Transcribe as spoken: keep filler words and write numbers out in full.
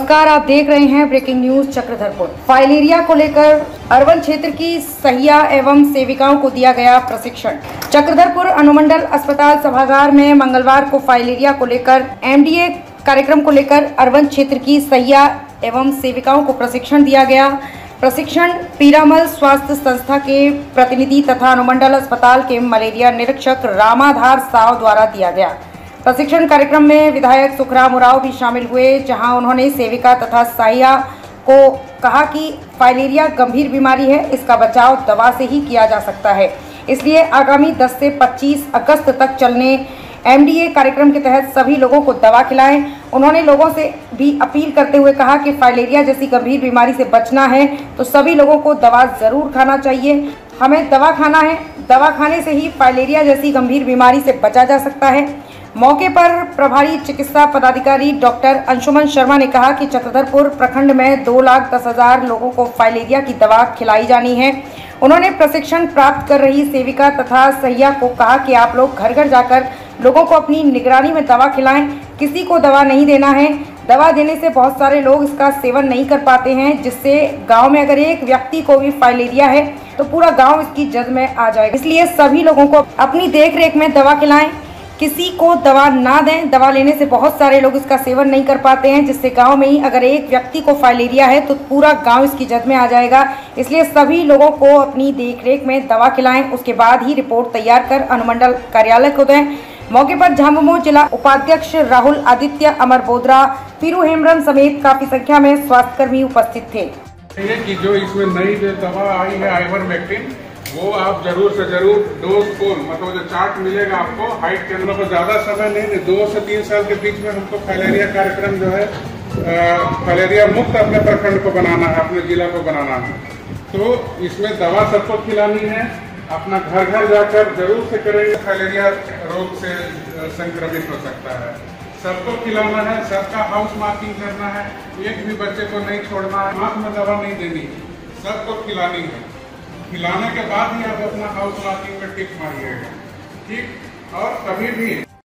नमस्कार, आप देख रहे हैं ब्रेकिंग न्यूज चक्रधरपुर। फाइलेरिया को लेकर अर्बन क्षेत्र की सहिया एवं सेविकाओं को दिया गया प्रशिक्षण। चक्रधरपुर अनुमंडल अस्पताल सभागार में मंगलवार को फाइलेरिया को लेकर एमडीए कार्यक्रम को लेकर अर्बन क्षेत्र की सहिया एवं सेविकाओं को प्रशिक्षण दिया गया। प्रशिक्षण पीरामल स्वास्थ्य संस्था के प्रतिनिधि तथा अनुमंडल अस्पताल के मलेरिया निरीक्षक रामाधार साव द्वारा दिया गया। प्रशिक्षण कार्यक्रम में विधायक सुखराम उरांव भी शामिल हुए, जहां उन्होंने सेविका तथा सहिया को कहा कि फाइलेरिया गंभीर बीमारी है, इसका बचाव दवा से ही किया जा सकता है। इसलिए आगामी दस से पच्चीस अगस्त तक चलने एमडीए कार्यक्रम के तहत सभी लोगों को दवा खिलाएं। उन्होंने लोगों से भी अपील करते हुए कहा कि फाइलेरिया जैसी गंभीर बीमारी से बचना है तो सभी लोगों को दवा जरूर खाना चाहिए। हमें दवा खाना है, दवा खाने से ही फाइलेरिया जैसी गंभीर बीमारी से बचा जा सकता है। मौके पर प्रभारी चिकित्सा पदाधिकारी डॉक्टर अंशुमन शर्मा ने कहा कि चक्रधरपुर प्रखंड में दो लाख दस हजार लोगों को फाइलेरिया की दवा खिलाई जानी है। उन्होंने प्रशिक्षण प्राप्त कर रही सेविका तथा सहिया को कहा कि आप लोग घर घर जाकर लोगों को अपनी निगरानी में दवा खिलाएं। किसी को दवा नहीं देना है। दवा देने से बहुत सारे लोग इसका सेवन नहीं कर पाते हैं, जिससे गांव में अगर एक व्यक्ति को भी फाइलेरिया है तो पूरा गांव इसकी जद में आ जाएगा। इसलिए सभी लोगों को अपनी देख रेख में दवा खिलाएं, किसी को दवा ना दें। दवा लेने से बहुत सारे लोग इसका सेवन नहीं कर पाते हैं, जिससे गांव में ही अगर एक व्यक्ति को फाइलेरिया है तो पूरा गांव इसकी जद में आ जाएगा। इसलिए सभी लोगों को अपनी देखरेख में दवा खिलाएं, उसके बाद ही रिपोर्ट तैयार कर अनुमंडल कार्यालय को दें। मौके पर झामुमो जिला उपाध्यक्ष राहुल आदित्य, अमर बोदरा, पीरू हेमरम समेत काफी संख्या में स्वास्थ्यकर्मी उपस्थित थे। ये कि जो इसमें नई जो दवा आई है आइवरमेक्टिन, वो आप जरूर से जरूर डोज को मतलब जो चार्ट मिलेगा आपको हाइट के अंदर को ज्यादा समय नहीं, दो से तीन साल के बीच में हमको फाइलेरिया कार्यक्रम जो है फाइलेरिया मुक्त अपने प्रखंड को बनाना है, अपने जिला को बनाना है। तो इसमें दवा सबको खिलानी है, अपना घर घर जाकर जरूर से करेंगे। फाइलेरिया रोग से संक्रमित हो सकता है, सबको खिलाना है, सबका हाउस मार्किंग करना है, एक भी बच्चे को नहीं छोड़ना है, आँख में दवा नहीं देनी, सबको खिलानी है। खिलाने के बाद ही आप अपना हाउस मार्किंग में टिक मारिएगा, ठीक। और कभी भी